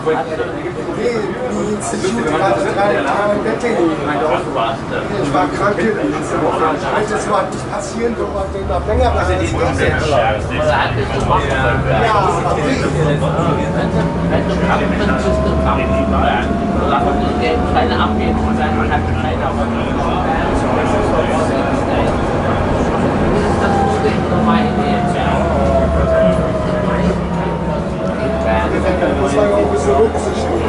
Ich war krank letzte Woche. Das war nicht passieren, so was den noch länger was ist. Ja, keine abgeben und dann kann keiner das ist normal muss man auch ein bisschen Rücksicht nehmen.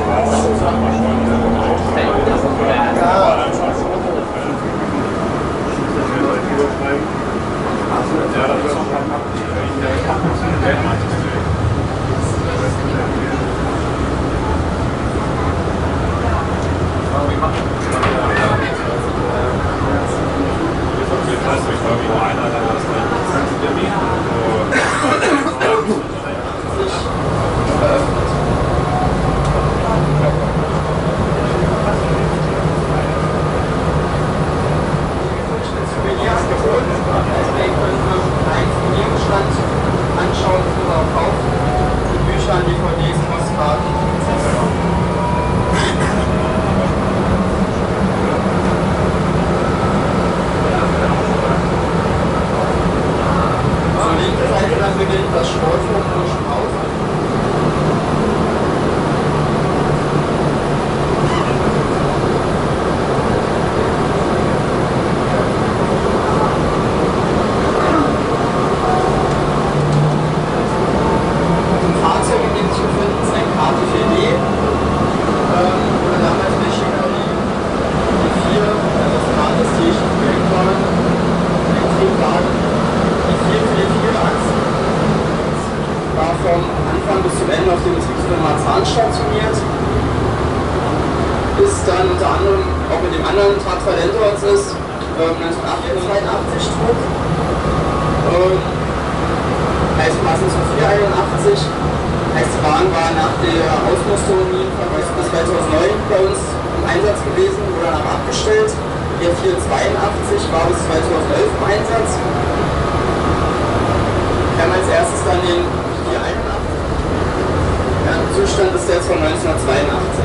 Anschauen oder kaufen, die Bücher, DVDs, Postkarten etc. Zur linken Seite dann beginnt das Sportforum Burschenhaus. Auf dem Betriebsfirma Marzahn stationiert, ist dann unter anderem auch mit dem anderen Talent dort ist, 1982 trug, heißt passend zu 481, heißt die Bahn war nach der Ausmusterung bis 2009 bei uns im Einsatz gewesen, wurde danach abgestellt, der 482 war bis 2011 im Einsatz, wir haben als erstes dann den 481. Ja, im Zustand ist der jetzt von 1982.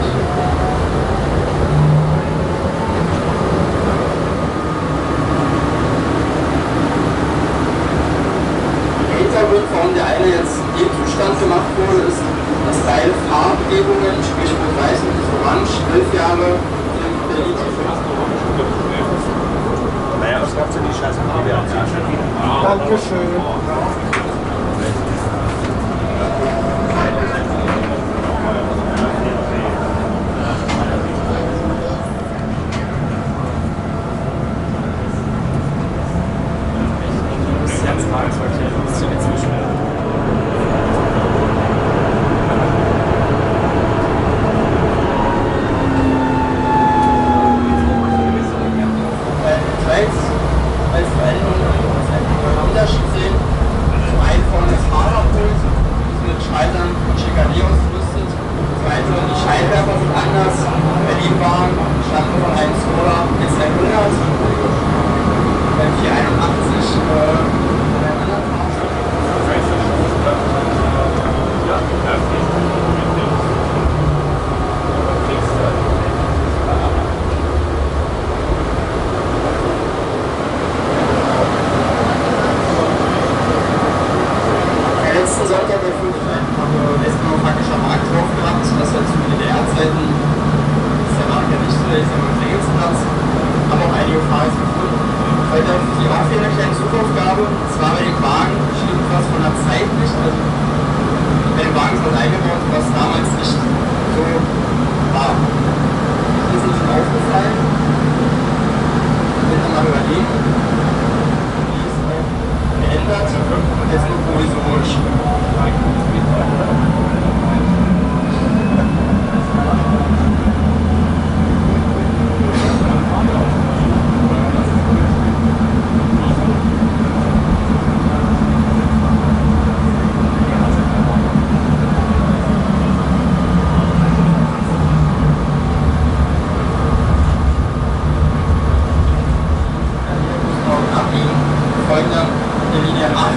Der Hintergrund, warum der eine jetzt in dem Zustand gemacht wurde, ist, dass beide Farbgebungen, sprich Rot-Weiß und Orange, 11 Jahre in Berlin. Naja, was gab's denn die Scheiße? Dankeschön.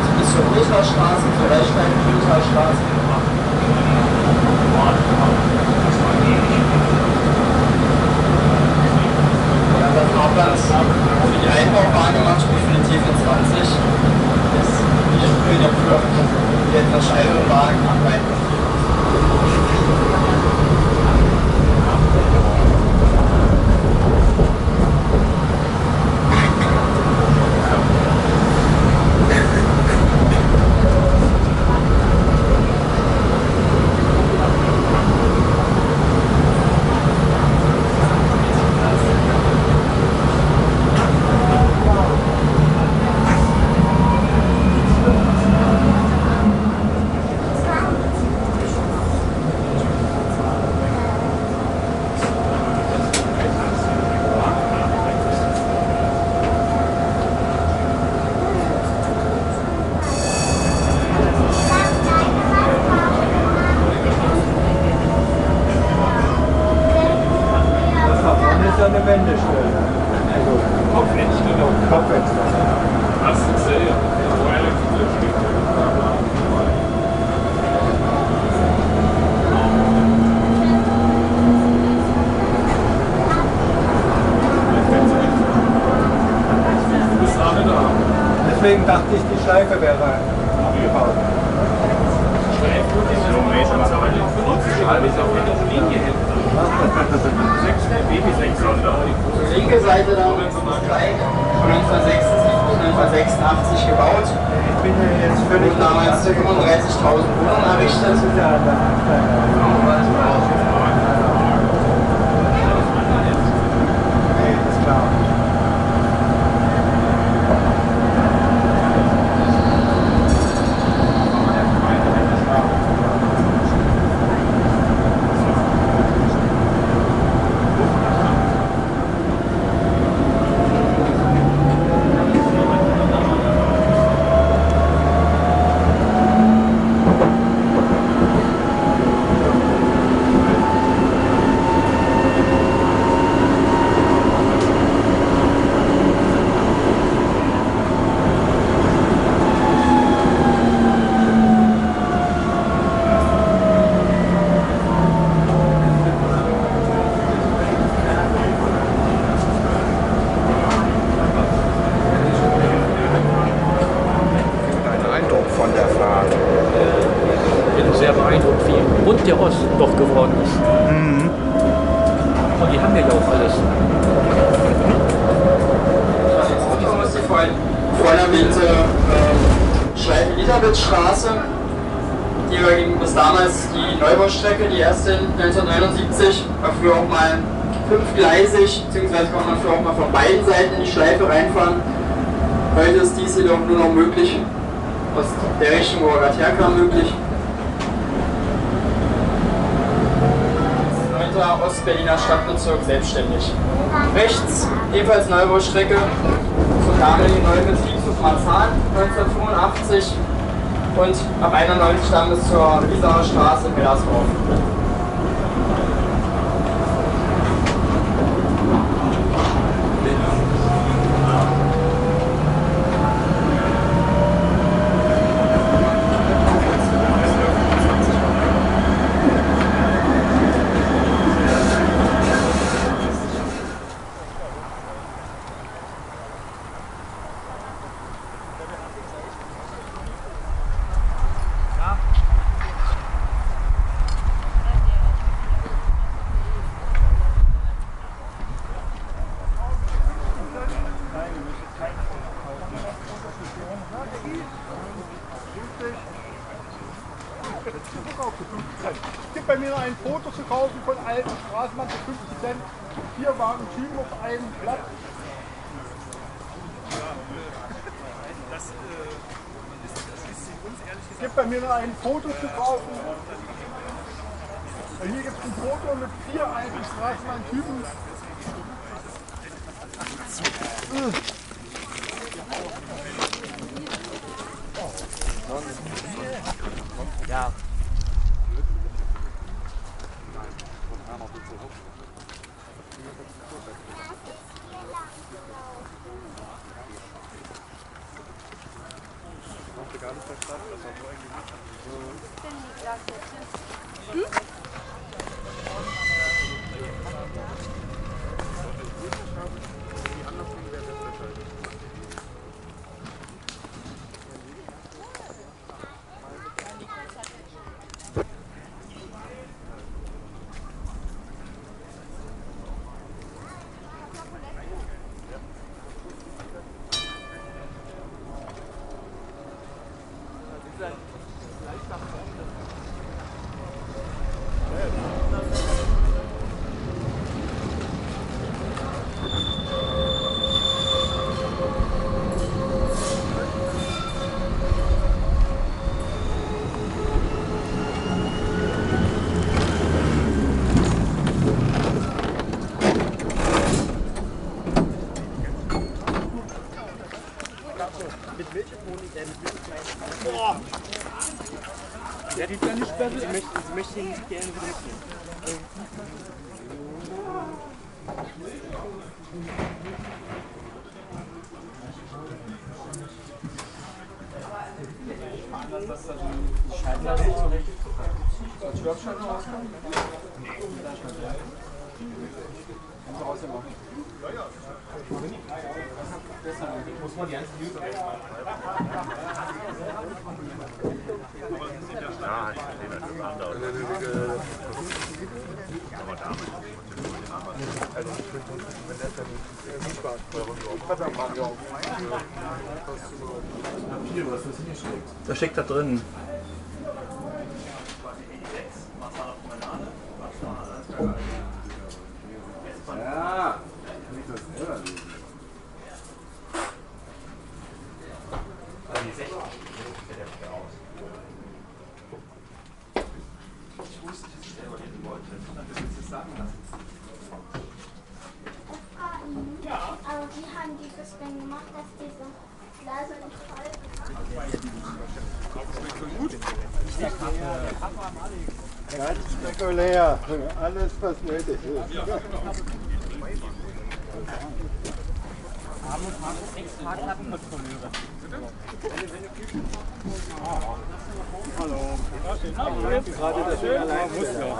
Straße, zur Rechstein-Kühltalstraße. Fahrplans für die Einbaubahn gemacht, sprich für die T24. Das ist wieder für die etwas steileren Bahnen arbeiten. Eine Wendestelle. Also Kopfwendstelle. Kopfwendstelle. Das ist sehr. Deswegen dachte ich, die Schleife wäre abgebaut. Die linke Seite dann von 1986 gebaut. Ich bin ja jetzt völlig damals 35.000 Wohnungen errichtet. Ist klar. Und der Ost doch geworden ist. Mhm. Und die haben ja auch alles. Die vorhin erwähnte Schleifen-Elisabeth-Straße, die war bis damals die Neubaustrecke, die erste 1979, war früher auch mal 5-gleisig, beziehungsweise konnte man früher auch mal von beiden Seiten in die Schleife reinfahren. Heute ist dies jedoch nur noch möglich, aus der Richtung, wo er gerade herkam, möglich. Ostberliner Stadtbezirk selbstständig. Rechts ebenfalls Neubaustrecke zum damaligen neuen Betriebshof Marzahn 1985 und ab 91 dann bis zur Riesaer Straße in Hellersdorf. Es gibt bei mir noch ein Foto zu kaufen von alten Straßenbahn für 50 Cent. 4 Wagen Typen auf einem Platz. Es gibt bei mir noch ein Foto zu kaufen. Hier gibt es ein Foto mit 4 alten Straßenbahn-Typen. Ja. Gar nicht verstanden, das war nur irgendwie Sie möchte ihn nicht gerne benutzen. Muss man die ganzen User wegmachen. Ja, ich verstehe das schon anders. Aber damit. Also ich finde, wenn das dann nicht war, dann machen wir auch. Was steckt da drin? Ja. Aber die haben dieses Ding gemacht, dass diese Blase nicht voll Ganz spektakulär. Alles, was nötig ist. Hallo. Gerade das schön allein muss ja.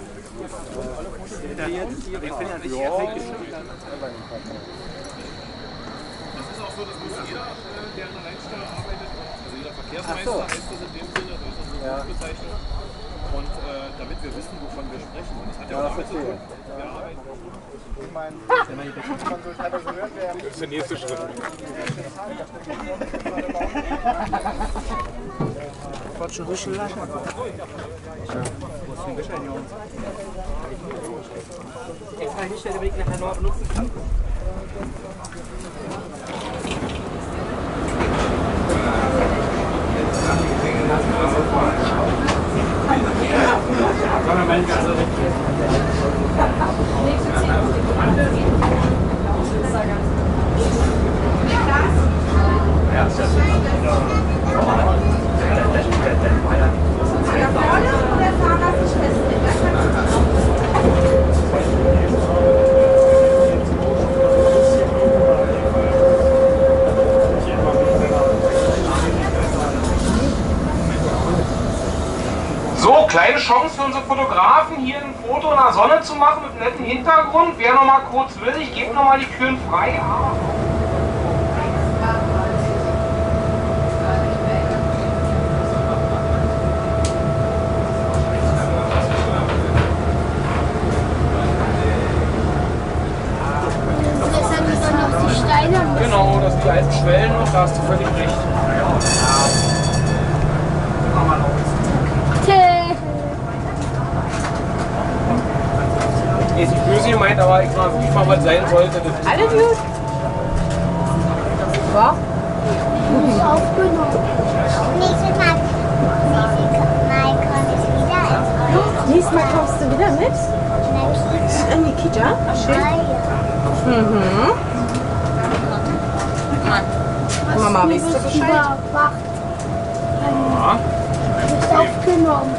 Das ist auch so, das muss jeder, der an der Leitstelle arbeitet, also jeder Verkehrsmeister heißt das in dem Sinne, das ist unsere Berufsbezeichnung. Und damit wir wissen, wovon wir sprechen. Und das hat ja auch damit zu tun, wir arbeiten. Ich meine, man hat das gehört, Das ist der nächste Schritt. Wollt schon wischen lassen? Ich frage nicht, wer den Weg nach Hannover benutzen kann. So, kleine Chance für unsere Fotografen, hier ein Foto in der Sonne zu machen mit einem netten Hintergrund. Wer noch mal kurz will, ich gebe noch mal die Türen frei. Genau, das sind die alten Schwellen noch, da hast du völlig recht. Ist nicht böse gemeint, aber ich frage mich mal, was sein sollte. Alles gut? Was? Nicht aufgenommen. Nächstes Mal komme ich wieder. Nächstes Mal kommst du wieder mit? In die Kita? Schön. Mhm. Mama, wisst ihr Bescheid? Ja. Ist aufgenommen.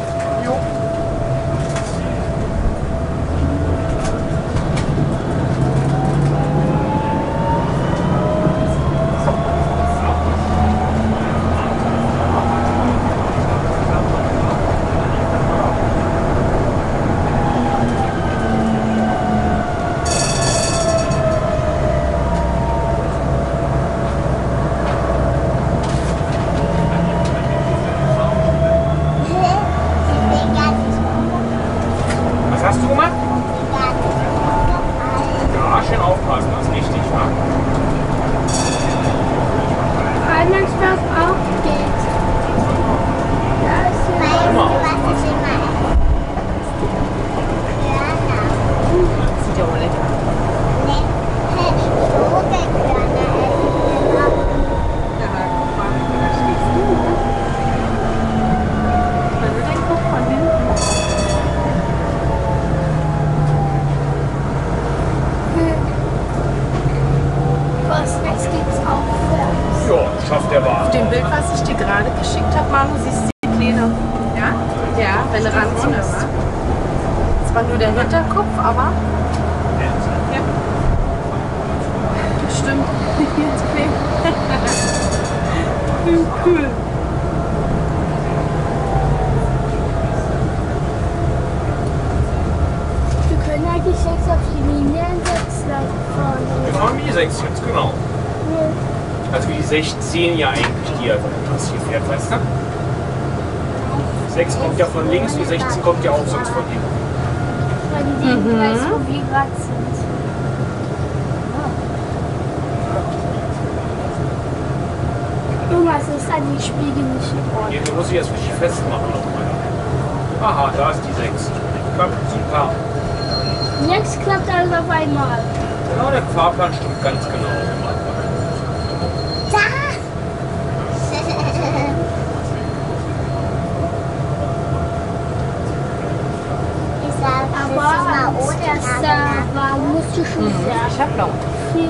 geschickt habe, Manu, siehst du die Pläne. Ja? Ja, wenn du ranziehst. Zwar nur der Hinterkopf, aber... Ja. Stimmt. Jetzt cool. Wir können eigentlich 6 auf die Linie setzen fahren. Wir fahren wie die 6 jetzt, genau. Also wie die 16 ja eigentlich die das hier fährt, weißt du? 6 kommt ja von links, die 16 kommt ja auch sonst von hinten. Weil die sehen weiß, wo wir gerade sind. Irgendwas ist an die Spiegel nicht in Ordnung. Hier muss ich jetzt richtig festmachen nochmal. Aha, da ist die 6. Klappt super. Jetzt klappt alles auf einmal. Ja, der Fahrplan stimmt ganz genau. Da! Aber das musst du schon sagen. Ich hab noch.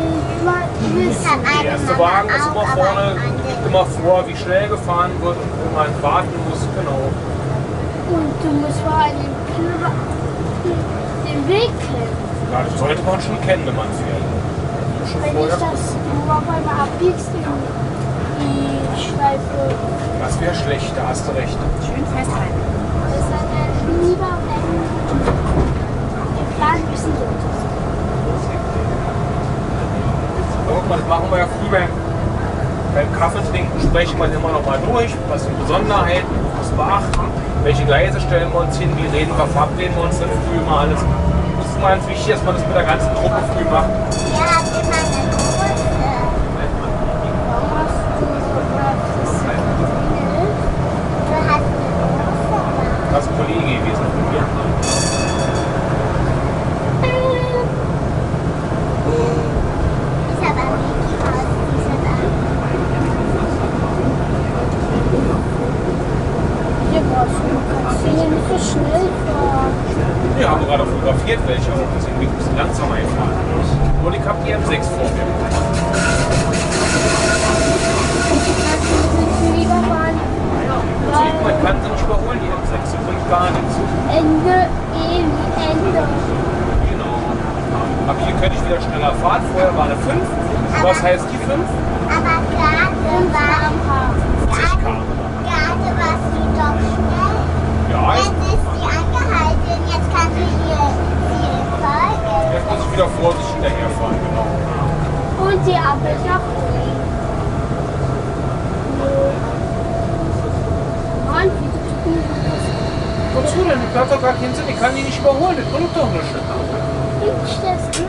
Der erste Wagen ist immer vorne, gibt immer vor, wie schnell gefahren wird und wo man warten muss, genau. Und du musst vor allem den Weg kennen. Ja, das sollte man schon kennen, wenn man fährt. Schon Wenn vorher. ich das nur auf einmal abbiegst in die Schleife. Das wäre schlecht, da hast du recht. Schön festhalten. Das ist dann lieber, wenn der Plan ein bisschen so ist. Guck mal, das machen wir ja früh beim Kaffee trinken, sprechen wir immer noch mal durch, was sind Besonderheiten, was beachten, welche Gleise stellen wir uns hin, wie reden wir, verabreden wir uns dann früh immer alles. Das ist ganz wichtig, dass man das mit der ganzen Gruppe früh macht. Ja, immer eine Kurse. Warum hast du das Du hast eine Kurse. Das ist ein Kollege gewesen von mir. Ist aber Mickey Mouse, diese da. Hier brauchst du hier nicht so schnell fahren. Wir haben gerade fotografiert welche, aber deswegen bin ich ein bisschen langsamer gefahren. Und ich habe die M6 vor mir. Lieber fahren. Man kann sie nicht überholen, die M6, die bringt gar nichts. Ende, Ende. Genau. Aber hier könnte ich wieder schneller fahren. Vorher war eine 5. Was heißt die 5? Aber gerade warst du doch schnell. Ja, Jetzt ist sie angehalten, jetzt kannst du ihr folgen. jetzt muss ich wieder vorsichtig hinterherfahren, genau. Und die Ampel ist noch grün. Und wie du Wozu denn? Ich hab doch gar keinen Sinn. Ich kann die nicht überholen. Das bringt doch nichts. kriegst das?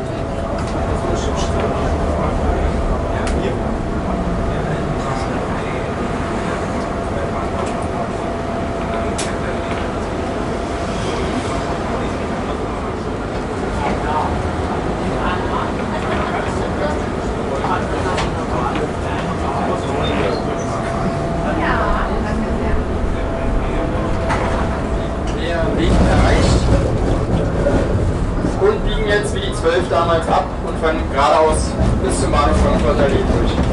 Weg erreicht und biegen jetzt wie die 12 damals ab und fahren geradeaus bis zum Bahnhof Frankfurter Allee durch.